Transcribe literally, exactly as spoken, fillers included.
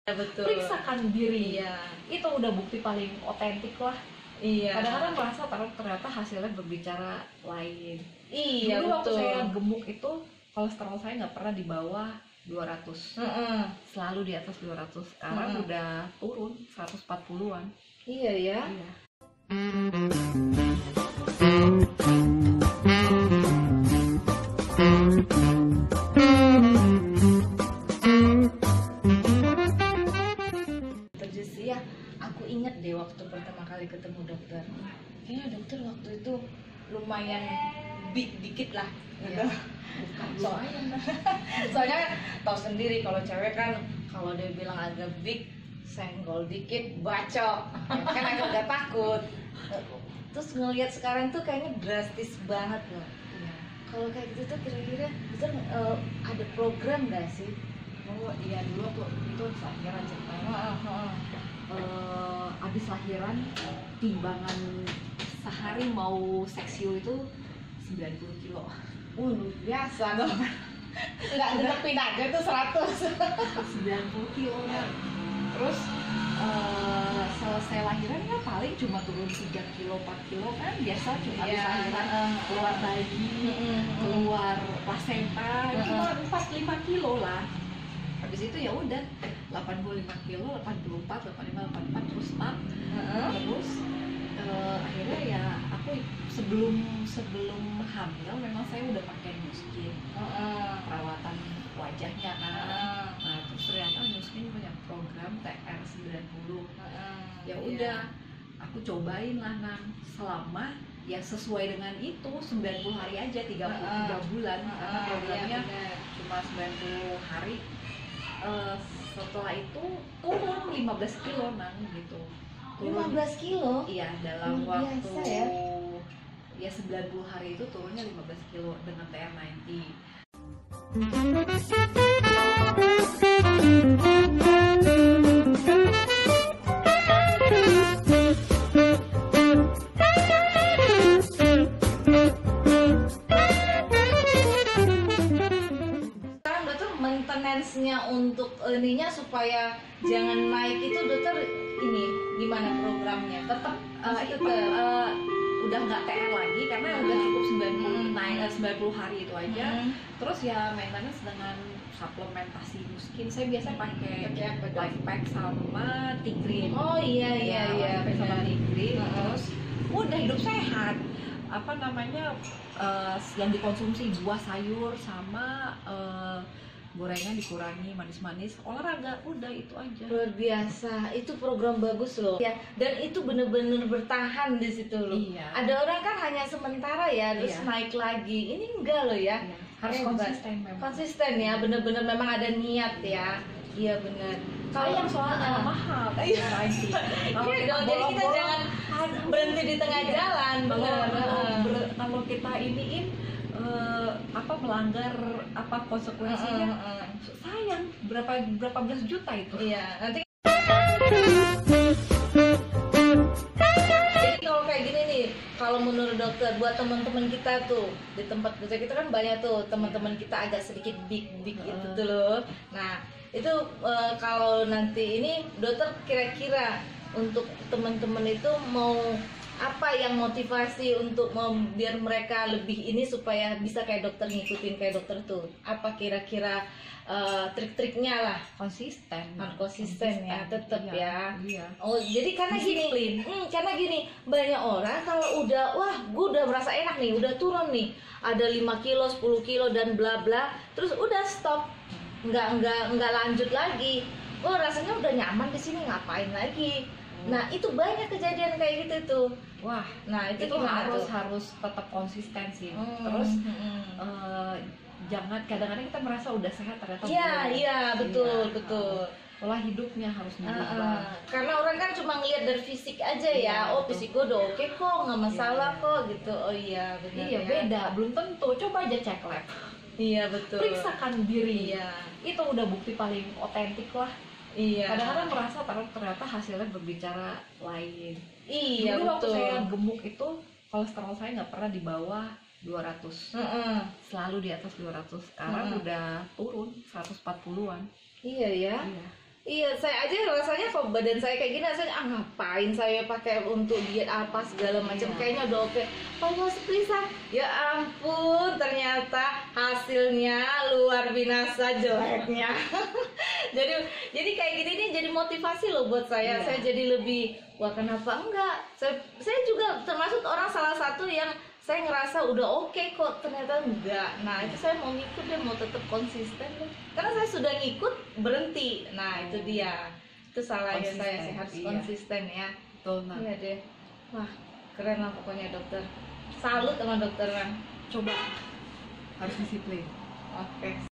Ya, betul. Periksakan diri. Iya. Itu udah bukti paling otentik lah. Iya. Kadang-kadang merasa ternyata hasilnya berbicara lain. Iya, Dulu waktu betul. saya gemuk itu kolesterol saya nggak pernah di bawah dua ratus. Heeh. Selalu di atas dua ratus. Sekarang Heeh. udah turun seratus empat puluhan. Iya ya. Iya. Terus ya, aku inget deh waktu pertama kali ketemu dokter. Kayaknya dokter waktu itu lumayan big dikit lah. Iya. Soalnya, soalnya kan tahu sendiri kalau cewek kan kalau dia bilang agak big, senggol dikit, bacok. Kan aku agak takut. Terus ngelihat sekarang tuh kayaknya drastis banget loh. Iya. Kalau kayak gitu tuh kira-kira dokter uh, ada program nggak sih? Oh iya, dulu tuh itu habis lahiran ceritanya. Heeh, heeh. Eh, habis lahiran timbangan sehari mau seksio itu sembilan puluh kilo. Uh, luar biasa dong. Nggak netepin aja tuh seratus. sembilan puluh kilo ya. Terus eh, selesai lahiran ya paling cuma turun tiga kilo empat kilo kan biasa, cuma habis Iya, lahiran heeh. keluar daging, Mm-mm. keluar plasenta, Heeh. cuma empat lima kilo lah. Habis itu ya udah delapan puluh lima kilo, delapan puluh empat, delapan puluh lima, delapan puluh empat terus stop. Heeh. Terus eh, akhirnya ya aku sebelum sebelum hamil memang saya udah pakai Nuskin, Heeh. perawatan wajahnya kan. Heeh. Nah terus ternyata Nuskin punya program T R sembilan puluh. Heeh. Ya Iya. udah aku cobain lah Nan, selama ya sesuai dengan itu sembilan puluh hari aja, tiga puluh tiga Heeh. bulan karena Heeh, programnya iya, benar. cuma sembilan puluh hari. Eh, setelah itu turun lima belas kilo Nan gitu. lima belas kilo? Iya, dalam Luar waktu biasa ya. ya sembilan puluh hari itu turunnya lima belas kilo dengan T R sembilan puluh. Sekarang dokter maintenance-nya untuk ininya supaya jangan naik itu dokter ini gimana programnya? Tetap Eh, masih itu tetap. eh, udah nggak T R lagi karena udah cukup sembilan puluh Hmm. naik eh, sembilan puluh hari itu aja. Hmm. Terus ya maintenance dengan suplementasi Nuskin. Saya biasa pakai Pakai apa, Dok? Life Pack sama Tigrin. Oh iya iya Ya, iya Life Pack sama benar. Tigrin. Heeh. Terus udah hidup sehat. Apa namanya eh, yang dikonsumsi buah sayur sama eh, gorengan dikurangi, manis-manis, olahraga, udah itu aja. Luar biasa, itu program bagus loh. Ya, dan itu bener-bener bertahan di situ loh. Iya. Ada orang kan hanya sementara ya, terus Iya. naik lagi. Ini enggak loh ya. Iya, harus Hebat. konsisten memang. Konsisten ya, bener-bener memang ada niat ya. Iya benar. Sayang soalnya Ah. mahal kan Iya. nanti. Kalau Iya kita dong, jadi kita bolong-bolong, jangan aduh, berhenti di tengah jalan. kalau Bener. kalau, Heeh. ber- kalau kita iniin eh, apa melanggar apa konsekuensinya, Heeh, heeh. sayang berapa berapa belas juta itu. Iya, nanti jadi kalau kayak gini nih, kalau menurut dokter buat teman-teman kita tuh di tempat kerja kita kan banyak tuh teman-teman kita agak sedikit big big itu Heeh. tuh loh. Nah itu eh, kalau nanti ini dokter kira-kira untuk teman-teman itu mau apa yang motivasi untuk mau biar mereka lebih ini supaya bisa kayak dokter ngikutin kayak dokter tuh, apa kira-kira eh, trik-triknya lah? Konsisten. Harus konsisten ya, tetep Iya, ya. Iya. Oh, jadi karena Disiplin. gini, hmm, karena gini, banyak orang kalau udah, wah, gue udah merasa enak nih, udah turun nih, ada lima kilo, sepuluh kilo dan bla bla, terus udah stop, nggak nggak nggak lanjut lagi. Oh, rasanya udah nyaman di sini, ngapain lagi? Nah, itu banyak kejadian kayak gitu tuh. Wah, Nah, itu, itu gimana harus tuh? harus tetap konsisten sih. Hmm, Terus hmm. eh, jangan kadang-kadang kita merasa udah sehat ternyata Iya, belum. iya, betul, Iya, betul. pola hidupnya harus Ah, dirubah. ah. Karena orang kan cuma ngeliat dari fisik aja ya. Iya, Oh, betul. fisik gue udah oke kok, nggak masalah Iya. kok gitu. Oh iya, benar. Iya, ya. beda, belum tentu. Coba aja cek lab. Iya, betul. Periksakan diri. Iya. Itu udah bukti paling otentik lah. Iya. Kadang-kadang merasa ter- ternyata hasilnya berbicara lain. Iya, Dulu waktu betul. saya gemuk itu kolesterol saya nggak pernah di bawah dua ratus. Heeh. Selalu di atas dua ratus. Sekarang Mm-mm. udah turun seratus empat puluhan. Iya ya. Iya. Iya, saya aja rasanya kalau badan saya kayak gini, saya ah ngapain saya pakai untuk diet apa segala macam, Iya. kayaknya udah oke. Kalau mau seperti ya ampun, ternyata hasilnya luar binasa jeleknya. jadi jadi kayak gini nih jadi motivasi loh buat saya. Iya. Saya jadi lebih wah kenapa enggak? Saya saya juga termasuk orang salah satu yang saya ngerasa udah oke kok, ternyata enggak. Nah itu saya mau ngikut deh, mau tetap konsisten deh, karena saya sudah ngikut berhenti. Nah itu dia, itu salahnya saya, Konsisten, saya harus iya. konsisten ya. Betul, nah. Iya deh, wah keren lah pokoknya dokter, salut sama dokter kan. Coba harus disiplin. Oke.